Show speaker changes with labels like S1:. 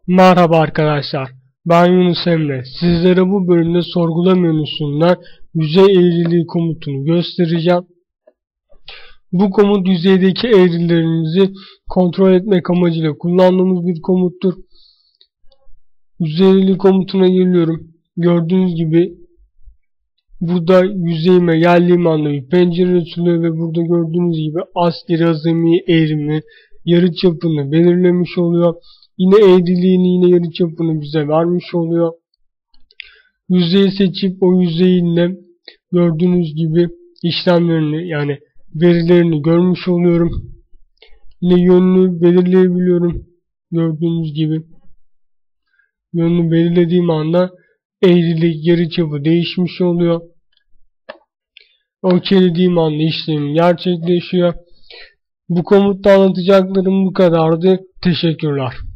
S1: Merhaba arkadaşlar, ben Yunus Emre. Sizlere bu bölümde sorgula menüsünden yüzey eğriliği komutunu göstereceğim. Bu komut yüzeydeki eğrilerimizi kontrol etmek amacıyla kullandığımız bir komuttur. Yüzey eğriliği komutuna geliyorum. Gördüğünüz gibi burada yüzeyime geldiğim anda bir pencere açılıyor ve burada gördüğünüz gibi askeri azami eğrimi, yarıçapını belirlemiş oluyor. Yine eğriliğini, yine yarıçapını bize vermiş oluyor. Yüzeyi seçip o yüzeyinde gördüğünüz gibi işlemlerini, yani verilerini görmüş oluyorum. Yine yönünü belirleyebiliyorum. Gördüğünüz gibi yönünü belirlediğim anda eğrilik, yarıçapı değişmiş oluyor. OK dediğim anda işlem gerçekleşiyor. Bu komutta anlatacaklarım bu kadardı. Teşekkürler.